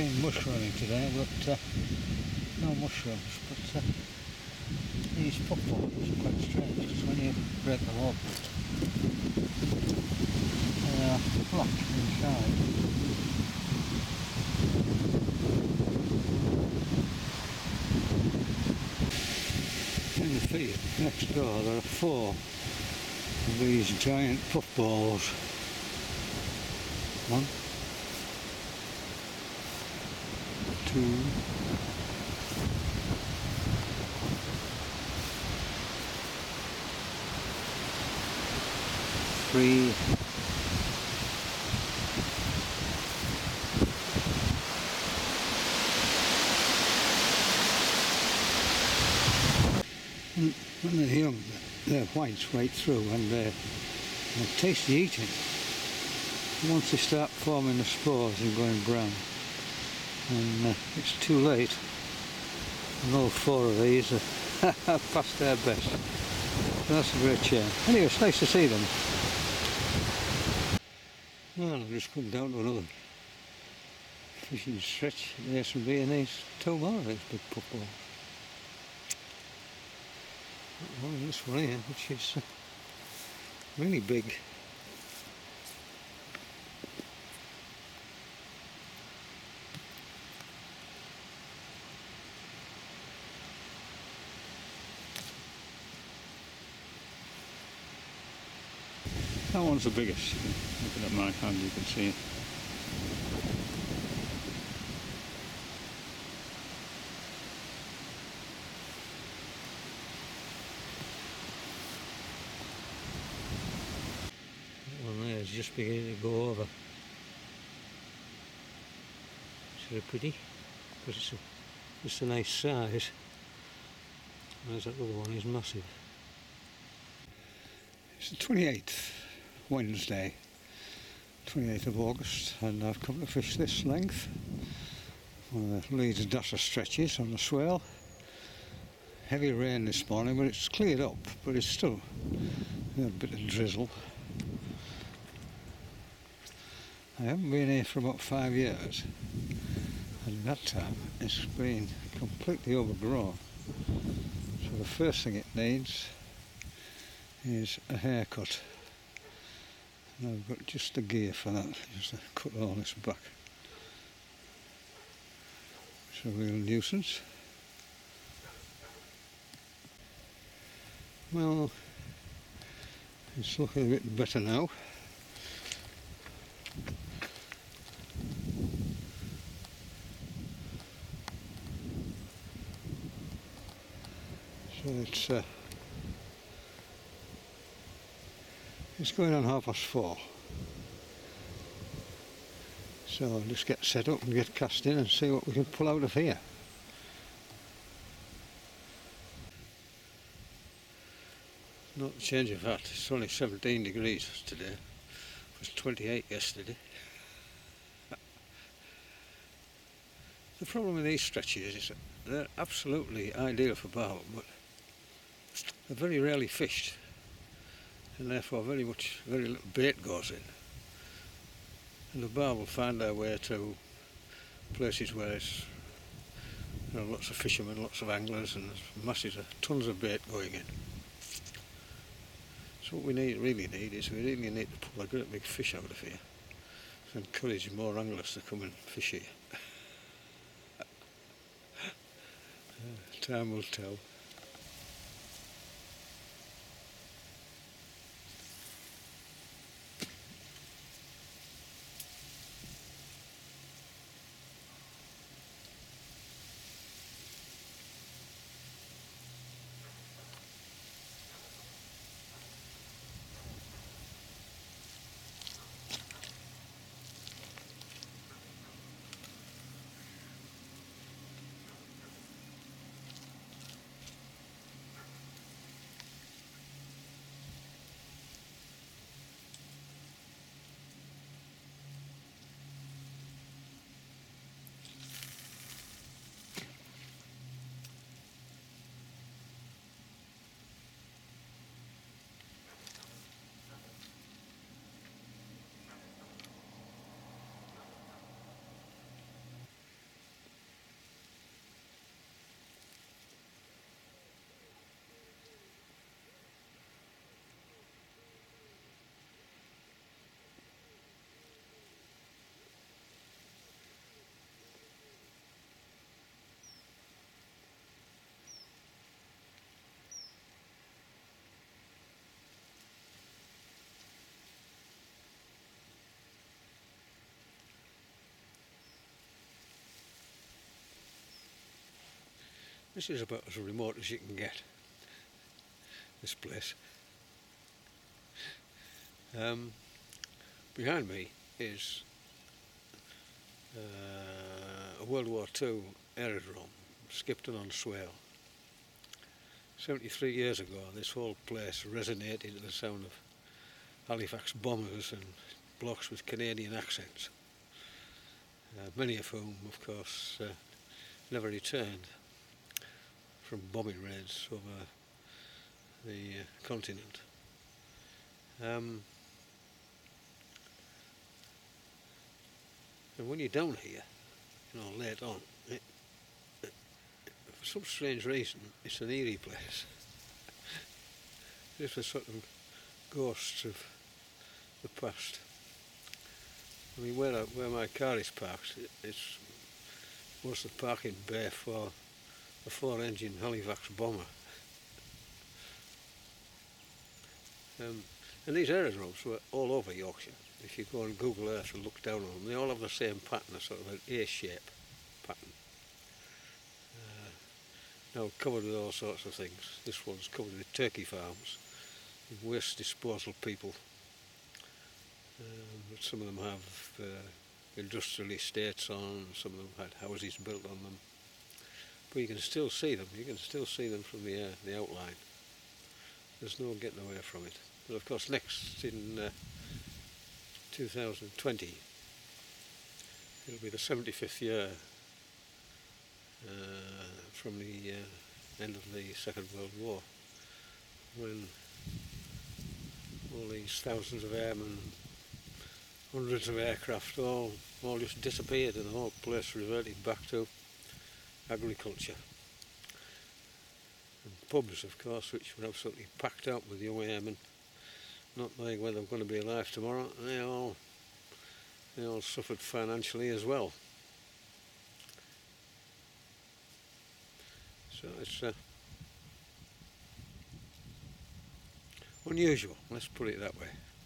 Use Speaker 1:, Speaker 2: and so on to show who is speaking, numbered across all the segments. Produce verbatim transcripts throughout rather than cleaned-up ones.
Speaker 1: been mushrooming today, but uh, no mushrooms. But uh, these puffballs are quite strange, because when you break them open, they are black inside. In the field next door there are four of these giant puffballs. One, two, three, and when they're young, they're white right through, and they're, they're tasty eating. Once they start forming the spores and going brown, and uh, it's too late, and all four of these are past their best. So that's a great shame. Anyway, it's nice to see them. Well, I've just come down to another fishing stretch at the S and B, and there's two more of these big puffballs. Well, this one here, which is uh, really big. That one's the biggest. Looking at my hand, you can see it. That one there is just beginning to go over. It's very pretty, but it's a, it's a nice size. Whereas that other one is massive. It's the twenty-eighth. Wednesday, twenty-eighth of August, and I've come to fish this length. One of the Leeds Dosser stretches on the swell. Heavy rain this morning, but it's cleared up, but it's still a bit of drizzle. I haven't been here for about five years, and in that time it's been completely overgrown. So the first thing it needs is a haircut. And I've got just the gear for that, just to cut all this back. It's a real nuisance. Well, it's looking a bit better now. So it's uh, It's going on half past four. So I'll just get set up and get cast in and see what we can pull out of here. Not a change of heart, it's only seventeen degrees today. It was twenty-eight yesterday. The problem with these stretches is that they're absolutely ideal for barbel, but they're very rarely fished, and therefore very much, very little bait goes in. And the barbel will find their way to places where there's, you know, lots of fishermen, lots of anglers, and there's masses of tons of bait going in. So what we need, really need is we really need to pull a great big fish out of here to encourage more anglers to come and fish here. uh, time will tell. This is about as remote as you can get, this place. Um, behind me is uh, a World War Two aerodrome, Skipton-on-Swale. seventy-three years ago, this whole place resonated to the sound of Halifax bombers and blokes with Canadian accents, uh, many of whom, of course, uh, never returned from bombing raids over the uh, continent. Um, and when you're down here, you know, late on, it, it, for some strange reason, it's an eerie place. It's the sort of ghosts of the past. I mean, where, I, where my car is parked, it, it's was the parking bay for a four-engine Halifax bomber. Um, and these aerodromes were all over Yorkshire. If you go on Google Earth and look down on them, they all have the same pattern, a sort of an A-shape pattern. Uh, now covered with all sorts of things. This one's covered with turkey farms, waste disposal people. Um, but some of them have uh, industrial estates on, some of them had houses built on them. But you can still see them, you can still see them from the, uh, the outline. There's no getting away from it. But of course next in uh, two thousand twenty, it'll be the seventy-fifth year uh, from the uh, end of the Second World War, when all these thousands of airmen, hundreds of aircraft, all, all just disappeared and the whole place reverted back to agriculture. And pubs, of course, which were absolutely packed out with young airmen, not knowing whether they're going to be alive tomorrow, they all, they all suffered financially as well. So it's uh, unusual, let's put it that way.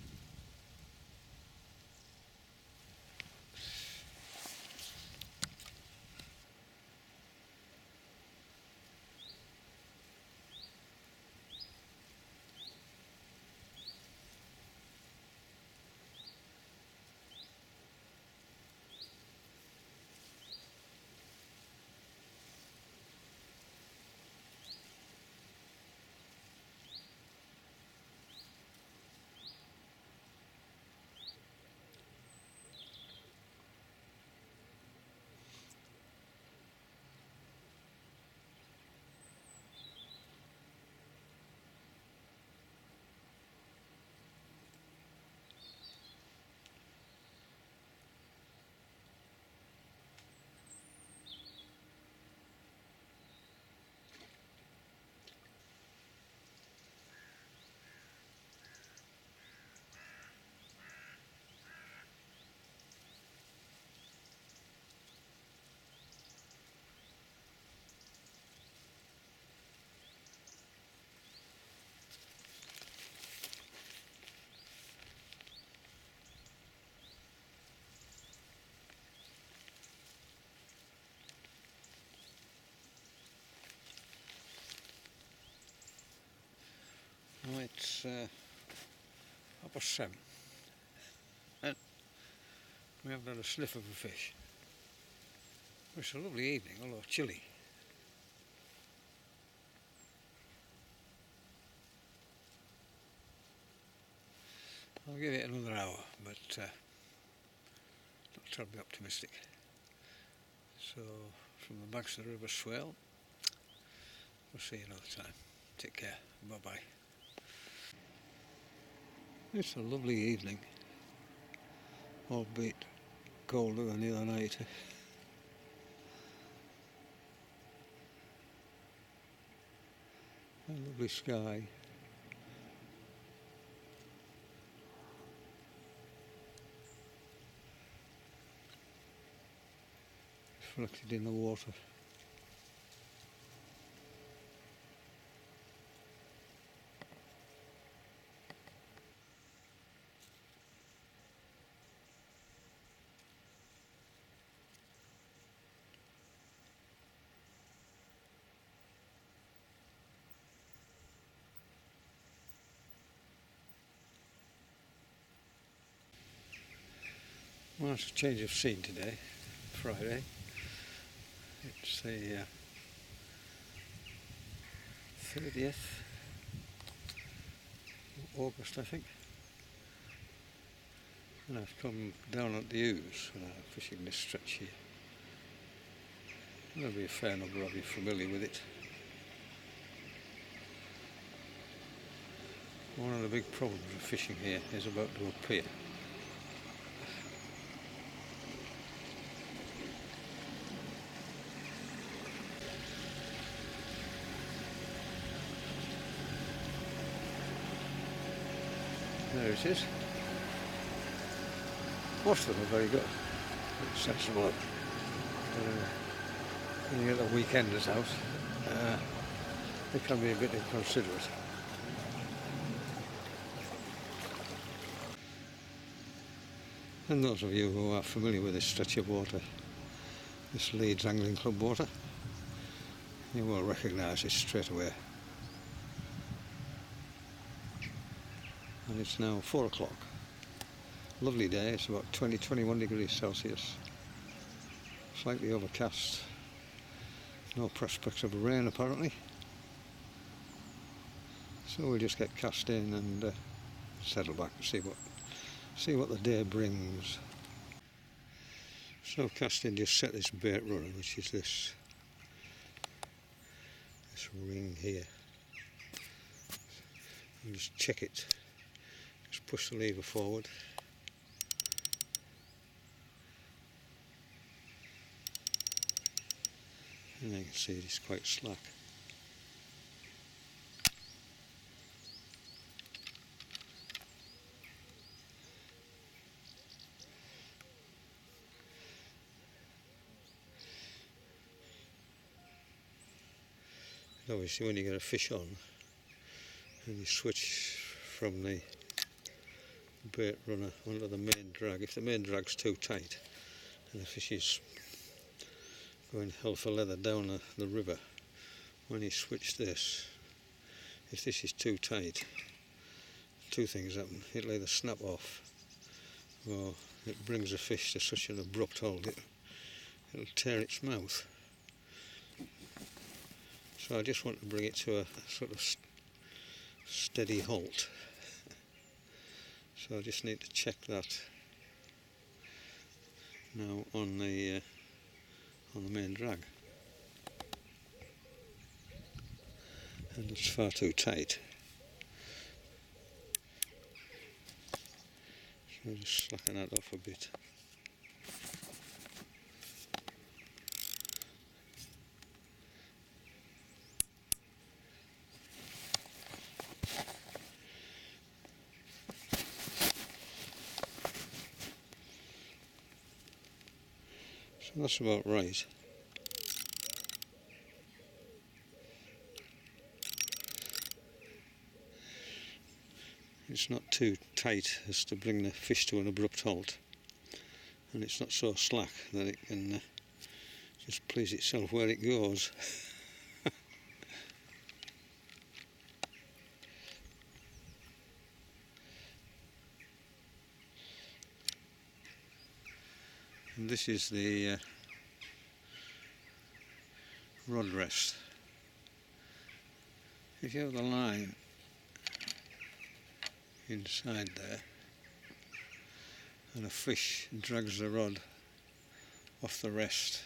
Speaker 1: Well, it's uh, half past seven, and we haven't had a sniff of a fish. It's a lovely evening, although chilly. I'll give it another hour, but uh, not terribly optimistic. So, from the banks of the River Swale, we'll see you another time. Take care. Bye-bye. It's a lovely evening, albeit colder than the other night. A lovely sky. Reflected in the water. Well, it's a change of scene today, Friday. It's the uh, thirtieth August, I think. And I've come down at the Ouse when I'm fishing this stretch here. There'll be a fair number of you familiar with it. One of the big problems with fishing here is about to appear. There it is. Most of them are very good. It's sensible. Uh, when you get the weekenders out, uh, they can be a bit inconsiderate. And those of you who are familiar with this stretch of water, this Leeds Angling Club water, you will recognise it straight away. And it's now four o'clock. Lovely day, it's about twenty to twenty-one degrees Celsius. Slightly overcast. No prospects of rain apparently. So we'll just get cast in and uh, settle back and see what see what the day brings. So casting just set this bait running, which is this this ring here. And just check it. Just push the lever forward. And you can see it's quite slack. And obviously when you get a fish on and you switch from the bait runner onto the main drag, if the main drag's too tight and the fish is going hell for leather down the, the river, when you switch this, if this is too tight, two things happen. It'll either snap off or it brings the fish to such an abrupt halt it, it'll tear its mouth. So I just want to bring it to a sort of st steady halt. So I just need to check that now on the uh, on the main drag. And it's far too tight. So I'll just slacken that off a bit. So that's about right. It's not too tight as to bring the fish to an abrupt halt, and it's not so slack that it can uh, just please itself where it goes. And this is the uh, rod rest. If you have the line inside there and a fish drags the rod off the rest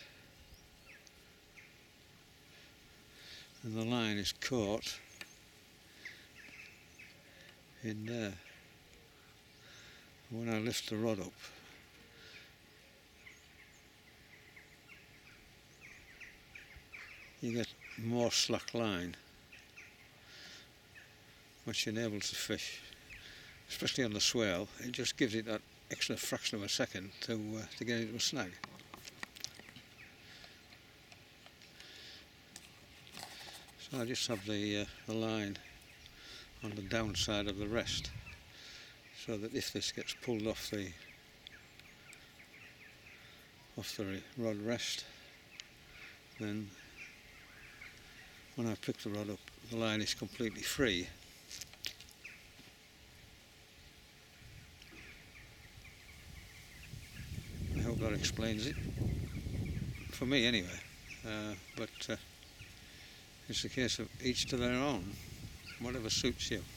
Speaker 1: and the line is caught in there, when I lift the rod up, you get more slack line, which enables the fish, especially on the swell, it just gives it that extra fraction of a second to uh, to get into a snag. So I just have the, uh, the line on the downside of the rest, so that if this gets pulled off the off the rod rest, then when I pick the rod up, the line is completely free. hope that explains it. For me, anyway. Uh, but uh, it's a case of each to their own, whatever suits you.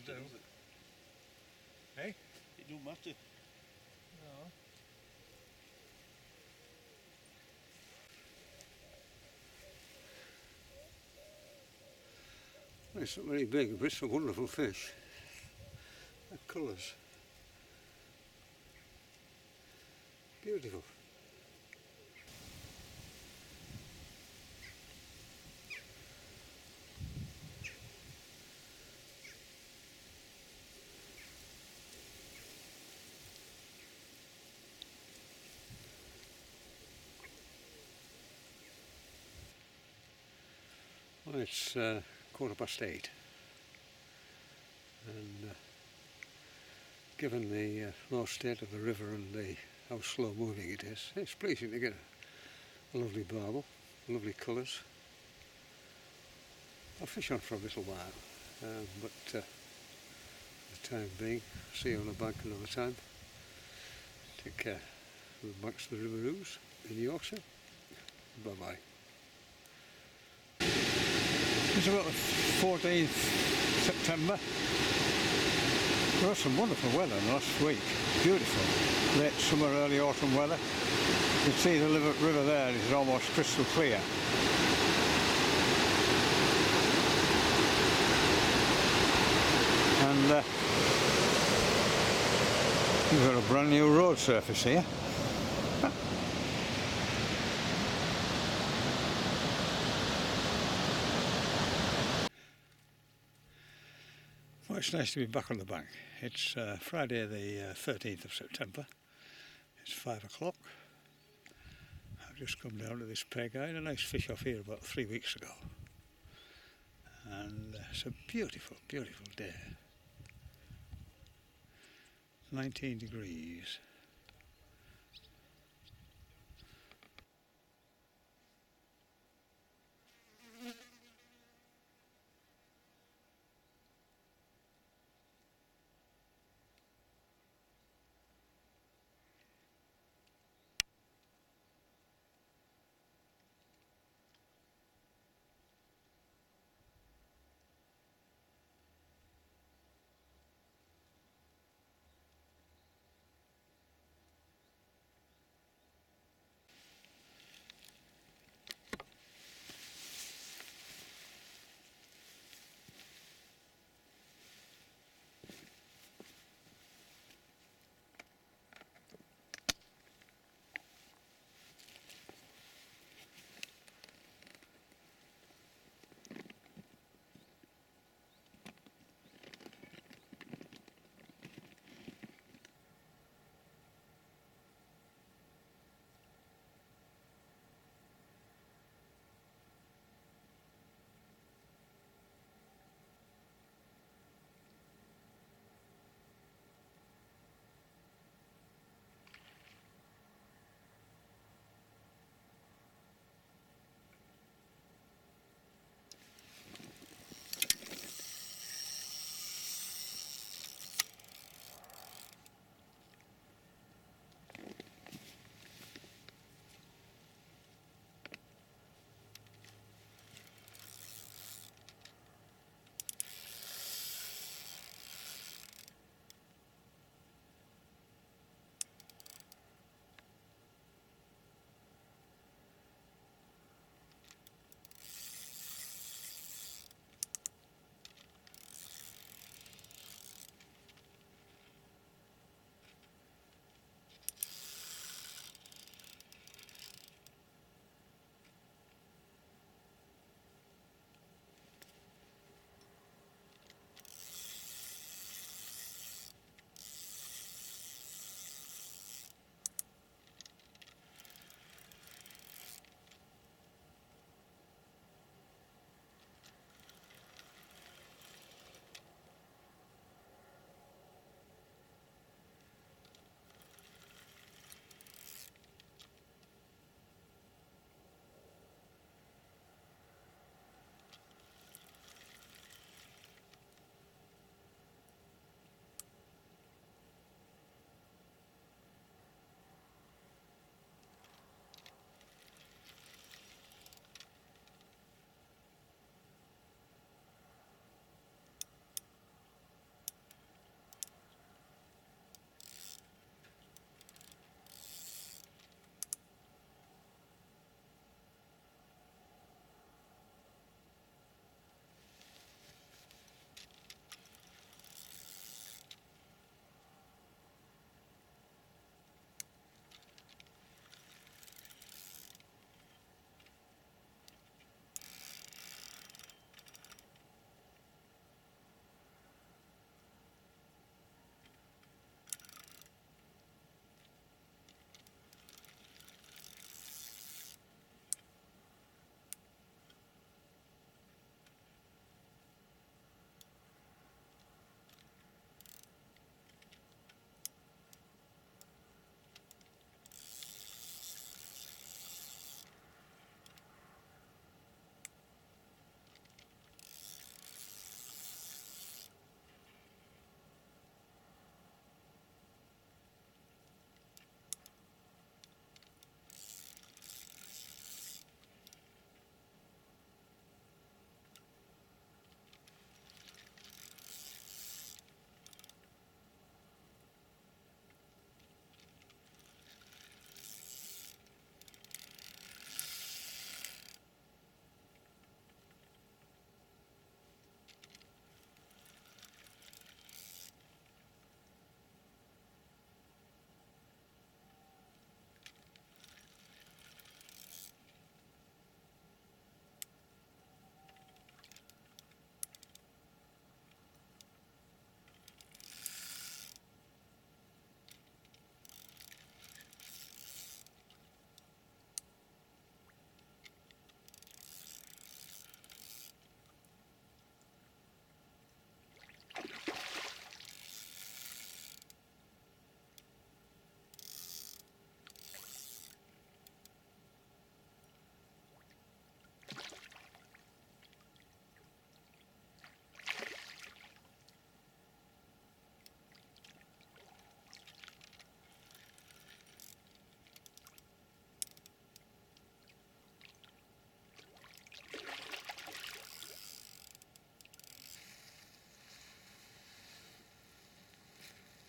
Speaker 1: do.
Speaker 2: does it?
Speaker 1: Hey?
Speaker 2: It don't matter.
Speaker 1: No. Well, it's not very big, but it's a wonderful fish. The colours. Beautiful. Well, it's uh, quarter past eight, and uh, given the uh, low state of the river and the how slow moving it is, it's pleasing to get a, a lovely barbel, lovely colours. I'll fish on for a little while, um, but uh, for the time being, see you on the bank another time. Take care. We're back to the River Ouse in Yorkshire. Bye bye. It's about the fourteenth September. We had some wonderful weather last week. Beautiful. Late summer, early autumn weather. You can see the river there is almost crystal clear. And uh, we've got a brand new road surface here. Well, it's nice to be back on the bank. It's uh, Friday the uh, thirteenth of September. It's five o'clock. I've just come down to this peg. I had a nice fish off here about three weeks ago. And uh, it's a beautiful, beautiful day. nineteen degrees.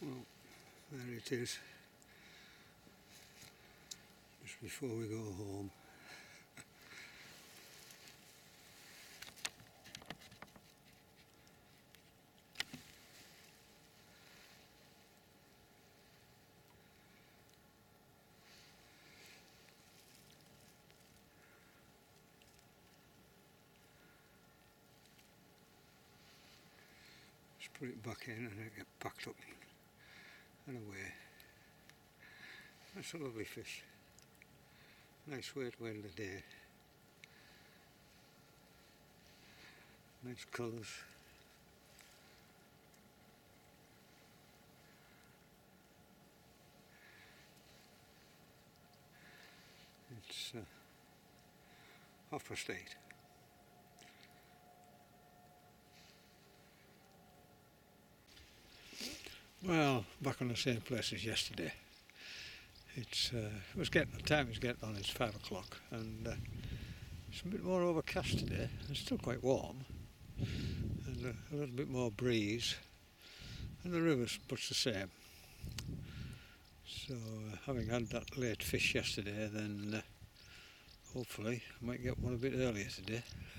Speaker 1: Well, there it is, just before we go home. Just put it back in and it get packed up and away. That's a lovely fish. Nice way to end the day. Nice colours. It's uh, half past eight. Well, back on the same place as yesterday. It's uh, it was getting the time is getting on. It's five o'clock, and uh, it's a bit more overcast today. It's still quite warm, and a, a little bit more breeze, and the river's much the same. So, uh, having had that late fish yesterday, then uh, hopefully I might get one a bit earlier today.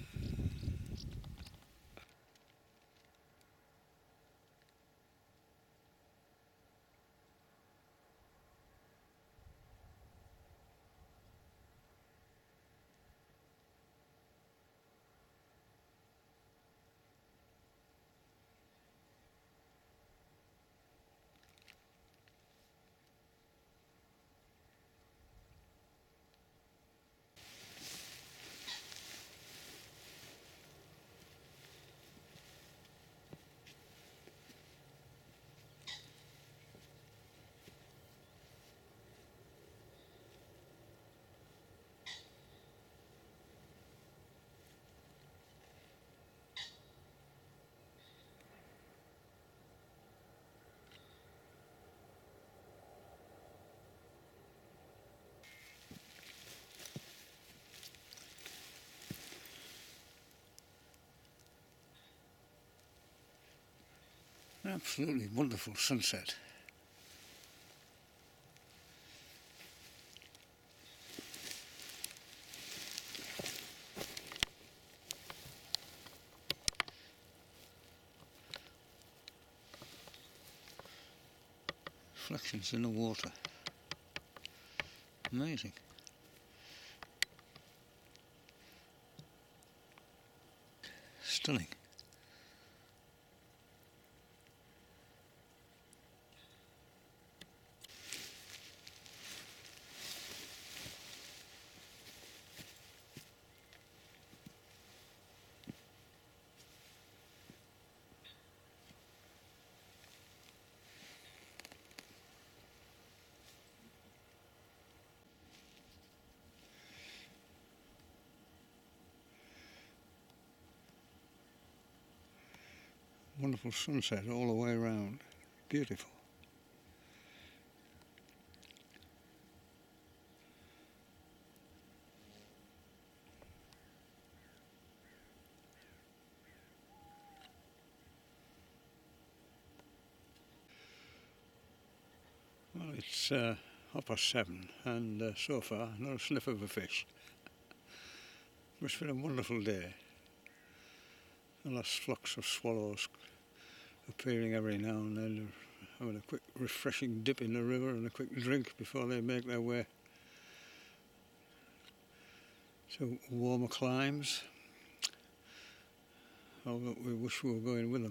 Speaker 1: An absolutely wonderful sunset. Reflections in the water. Amazing. Stunning. Wonderful sunset all the way around. Beautiful. Well, it's uh, half past seven, and uh, so far not a sniff of a fish. It's been a wonderful day. The last flocks of swallows appearing every now and then, having a quick refreshing dip in the river and a quick drink before they make their way to warmer climes. Although we wish we were going with them.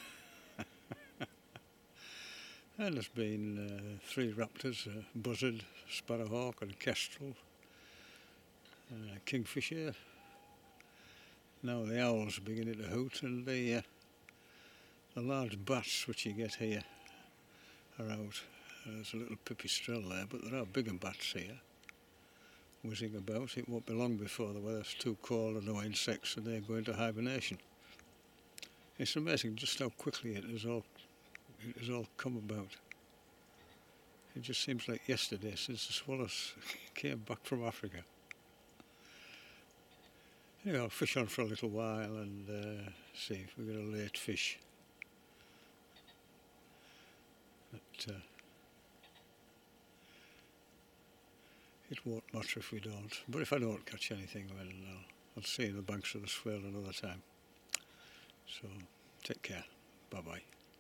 Speaker 1: And there's been uh, three raptors, a buzzard, sparrowhawk and a kestrel, uh, kingfisher. Now the owls are beginning to hoot, and the, uh, the large bats which you get here are out. Uh, there's a little pipistrelle there, but there are bigger bats here whizzing about. It won't be long before the weather's too cold and no insects, and they go into hibernation. It's amazing just how quickly it has all it has all come about. It just seems like yesterday since the swallows came back from Africa. Anyway, I'll fish on for a little while and uh, see if we get a late fish. uh, it won't matter if we don't. But if I don't catch anything, well, I'll, I'll see you on the banks of the Swale another time. So, take care. Bye-bye.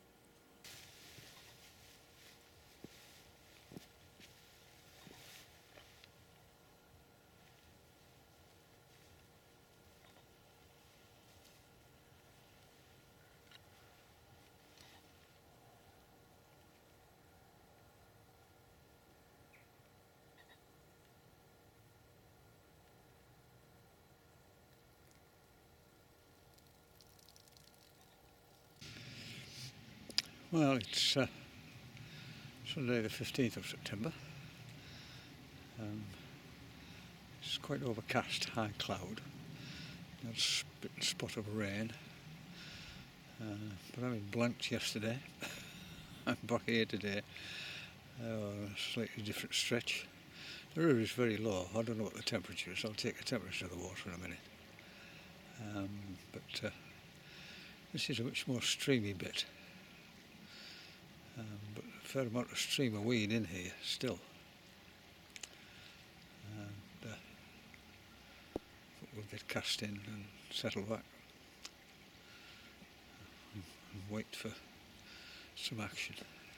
Speaker 1: Well, it's uh, Sunday the fifteenth of September. Um, it's quite overcast, high cloud. A sp- spot of rain. Uh, but having blanked yesterday, I'm back here today. Uh, a slightly different stretch. The river is very low. I don't know what the temperature is. I'll take the temperature of the water in a minute. Um, but uh, this is a much more streamy bit. Um, but a fair amount of streamer weed in here still. And uh, we'll get cast in and settle back and, and wait for some action.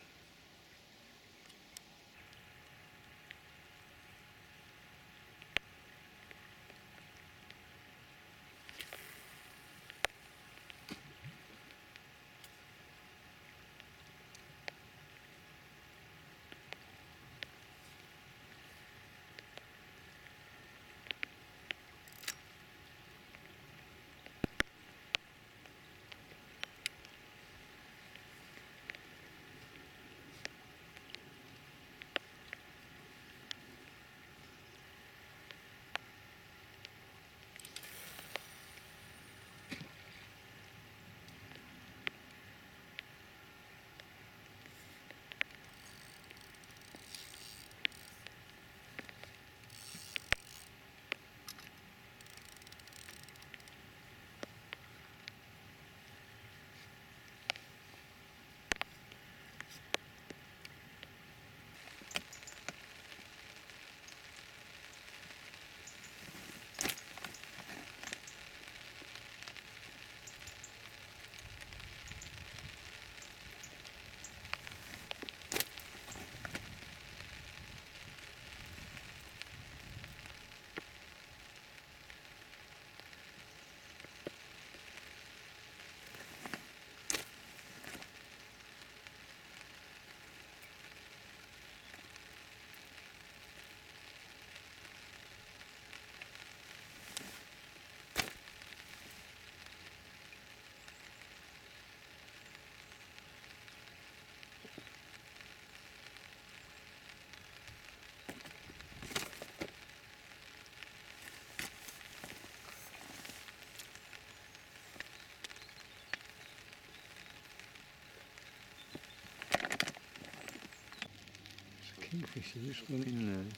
Speaker 1: Kingfisher just went in there.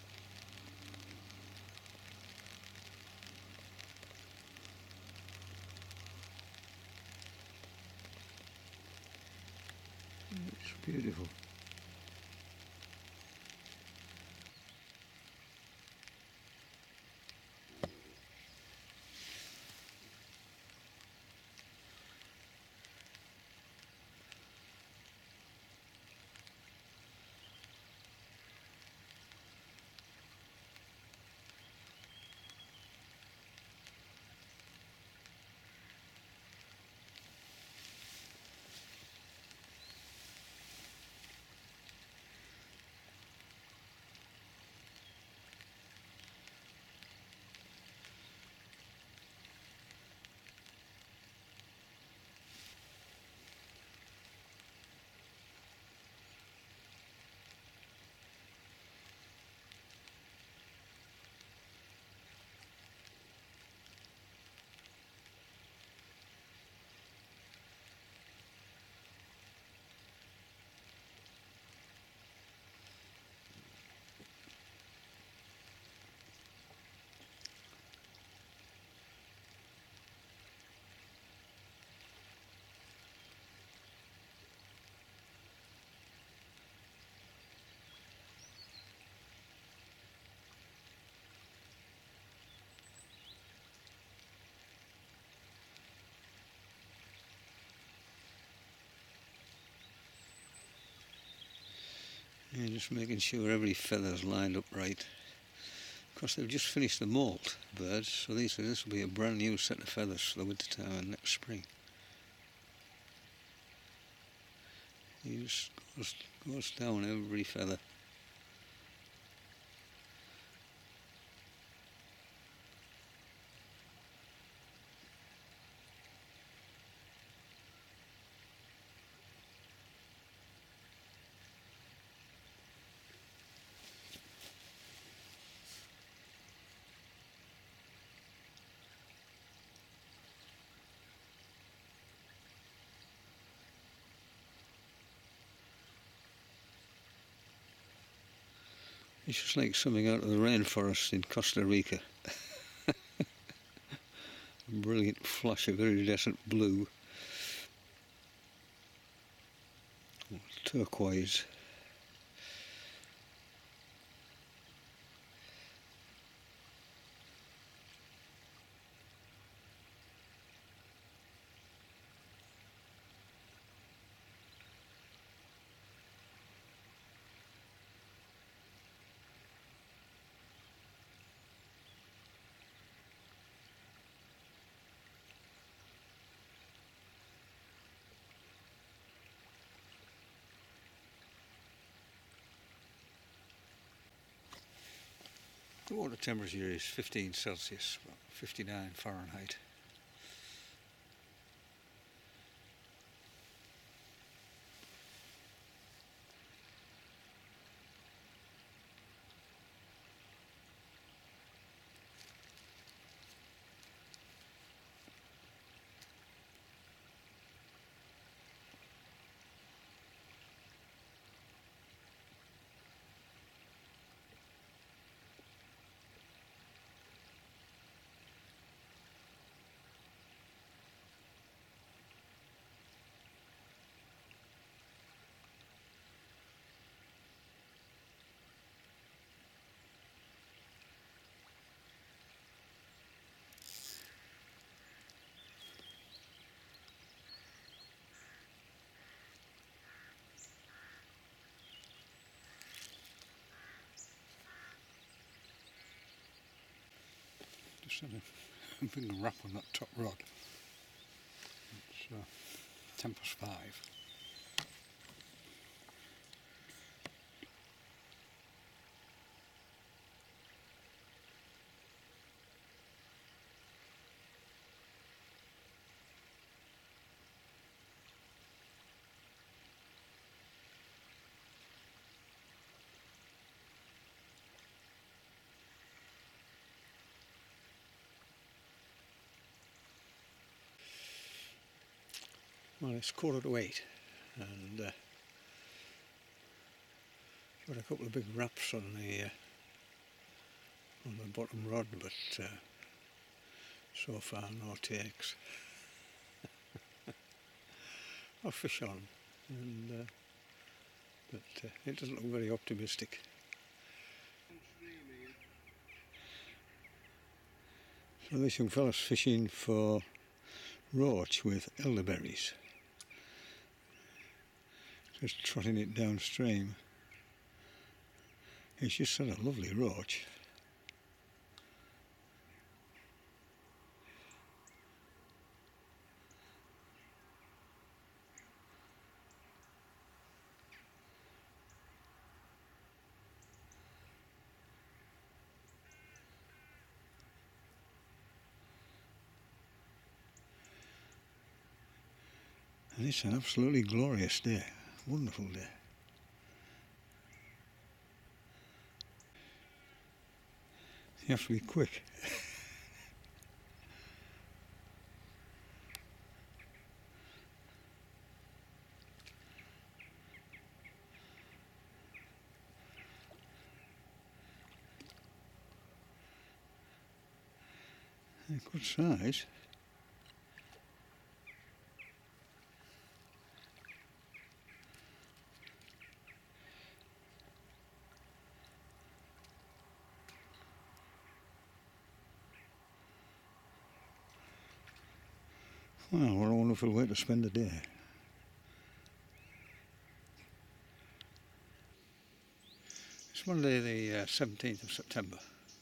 Speaker 1: It's beautiful. Yeah, just making sure every feather's lined up right. Of course, they've just finished the molt birds, so these this will be a brand new set of feathers for the winter time and next spring. He just goes, goes down every feather. It's just like something out of the rainforest in Costa Rica. A brilliant flash of iridescent blue, turquoise. The water temperature is fifteen Celsius, about fifty-nine Fahrenheit. Just had a big wrap on that top rod. It's uh, ten past five. Well, it's quarter to eight, and uh, got a couple of big wraps on the uh, on the bottom rod, but uh, so far no takes. I'll fish on, and uh, but uh, it doesn't look very optimistic. So this young fella's fishing for roach with elderberries. Just trotting it downstream. He's just had a lovely roach. And it's an absolutely glorious day, wonderful day. You have to be quick. Good size. Well, what a wonderful way to spend a day. It's Monday the uh, seventeenth of September,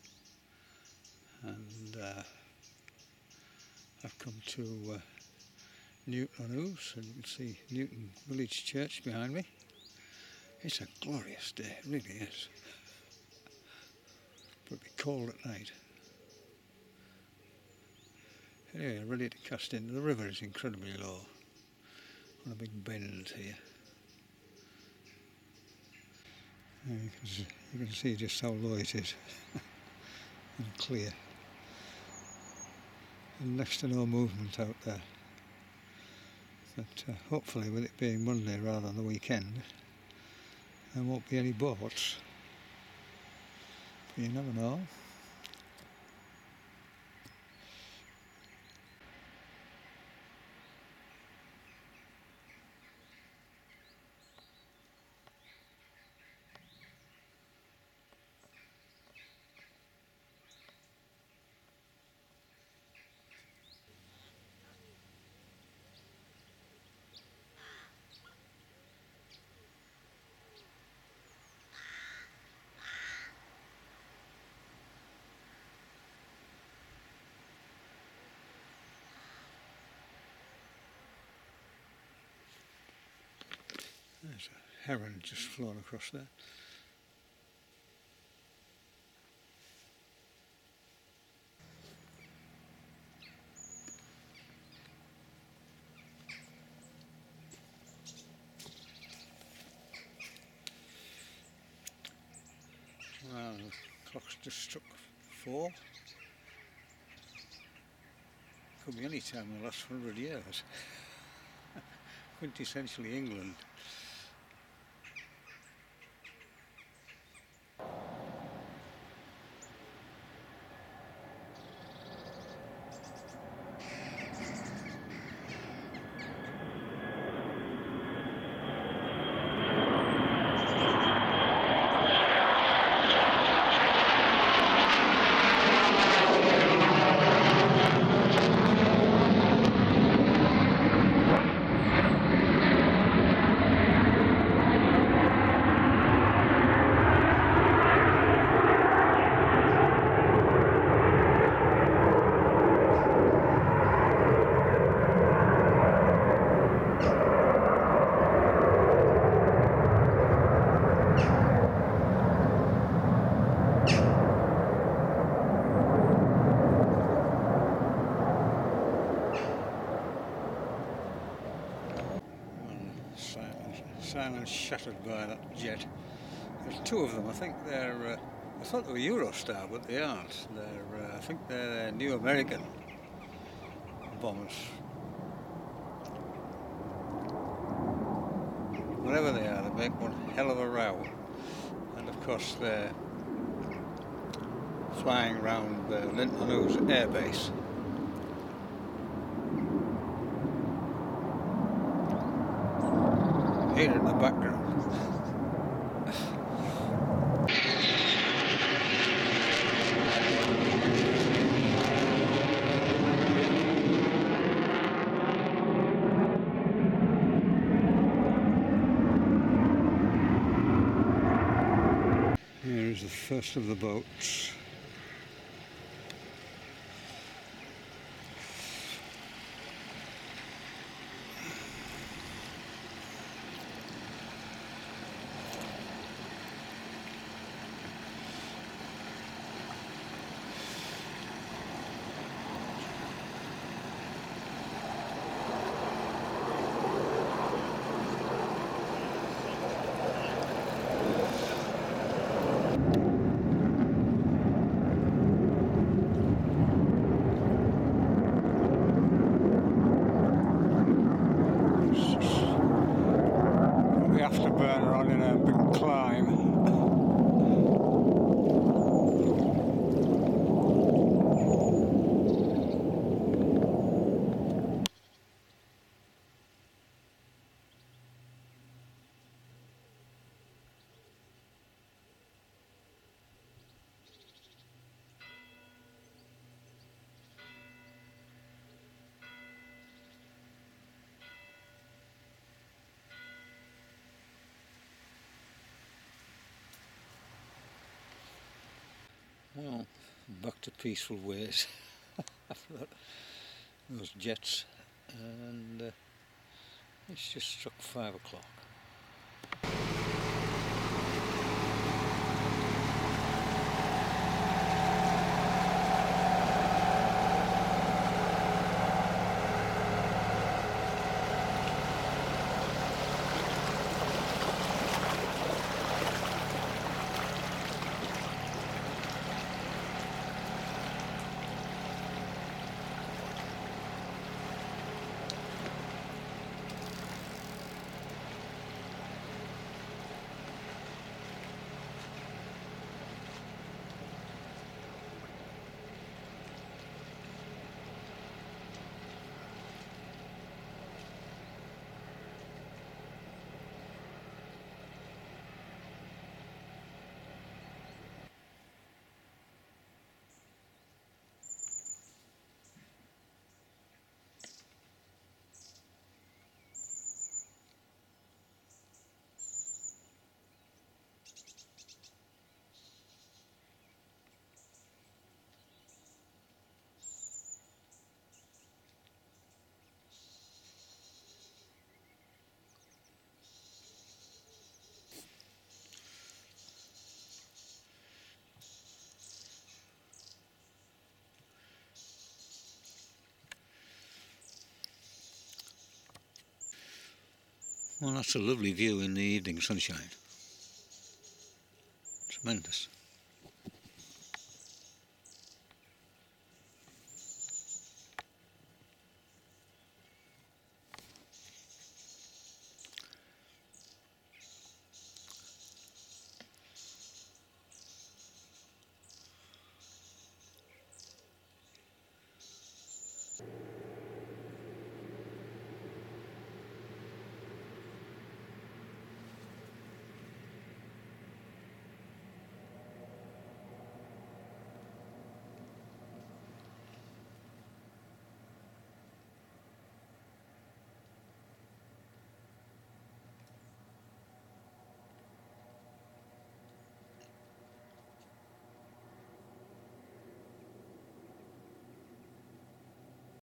Speaker 1: and uh, I've come to uh, Newton-on-Ouse, and you can see Newton Village Church behind me. It's a glorious day, it really is. But it'll be cold at night. Anyway, ready to cast in. The river is incredibly low. On a big bend here. And you can see, you can see just how low it is and clear. And next to no movement out there. But uh, hopefully, with it being Monday rather than the weekend, there won't be any boats. But you never know. There's a heron just flown across there. Well, the clock's just struck four. Could be any time in the last hundred years. Quintessentially England. Silence shattered by that jet. There's two of them. I think they're. Uh, I thought they were Eurostar, but they aren't. They're. Uh, I think they're new American bombers. Whatever they are, they make one hell of a row. And of course, they're flying around the Newton-on-Ouse Air Base. Here in the background. Here is the first of the boats. Afterburner on in a big climb. Well, back to peaceful ways after that, those jets, and uh, it's just struck five o'clock. Well, that's a lovely view in the evening sunshine. Tremendous.